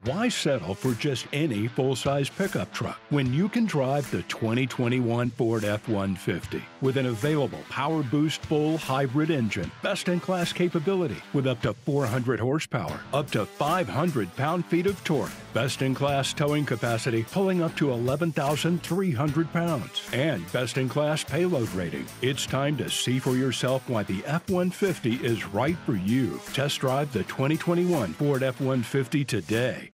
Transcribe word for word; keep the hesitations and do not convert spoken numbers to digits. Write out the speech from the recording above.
Why settle for just any full-size pickup truck when you can drive the twenty twenty-one Ford F one fifty with an available Power Boost full hybrid engine, best-in-class capability with up to four hundred horsepower, up to five hundred pound-feet of torque, best-in-class towing capacity pulling up to eleven thousand three hundred pounds, and best-in-class payload rating. It's time to see for yourself why the F one fifty is right for you. Test drive the twenty twenty-one Ford F one fifty today.